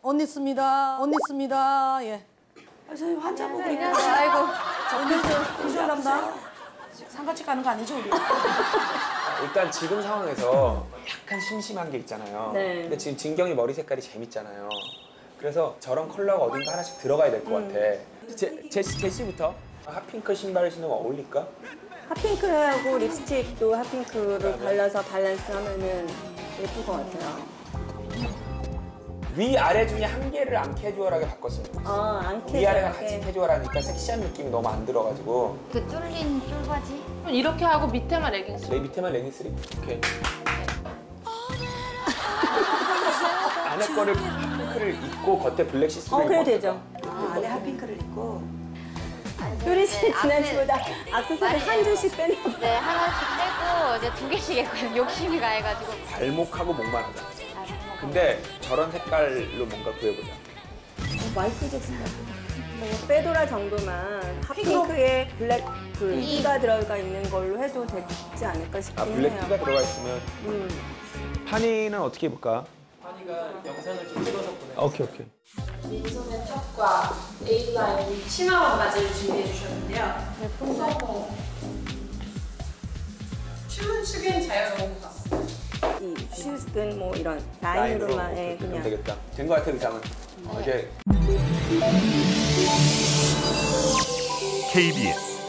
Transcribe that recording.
언니 씁니다. 언니 씁니다. 예. 선생님 환자분 아이고. 비주얼 담당. 상가집 가는 거 아니죠 우리? 일단 지금 상황에서 약간 심심한 게 있잖아요. 네. 근데 지금 진경이 머리 색깔이 재밌잖아요. 그래서 저런 컬러가 어딘가 하나씩 들어가야 될 것 같아. 제시부터 핫핑크 신발을 신으면 어울릴까? 핫핑크하고 립스틱도 핫핑크로 발라서 밸런스 하면은 예쁠 것 같아요. 위아래 중에 한 개를 안 캐주얼하게 바꿨으면 좋겠어. 안 위아래가 같이 캐주얼하게. 캐주얼하니까 섹시한 느낌이 너무 안 들어가지고. 그 뚫린 쫄바지? 이렇게 하고 밑에만 레깅스. 내 밑에만 레깅스리? 오케이. 안에 거를 핑크를 입고 겉에 블랙 시스루 그래도 되죠. 안에 핫핑크를 입고. 효리 씨 지난주보다 액세서리 한 줄씩 빼는 거. 네, 하나씩 빼고 이제 2개씩 했거든요. 욕심이 가해가지고. 발목하고 목만 하자. 근데 저런 색깔로 뭔가 구해보자. 마이클 잭슨 같은 뭐 페도라 정도만 핫핑크에 블랙 그 이가 들어가 있는 걸로 해도 되지 않을까 싶긴 해요. 블랙 티가 들어가 있으면. 파니는 어떻게 입을까? 파니가 영상을 좀 찍어서 보내. 오케이. 민소매 탑과 A라인 치마 바지를 준비해 주셨는데요. 너무 추운 축엔 잘 어울릴 것 같습니다. 이 슈즈든 뭐 이런 라인으로만 오케이, 그럼 그냥. 되겠다. 된 것 같아, 의상은. 이제 KBS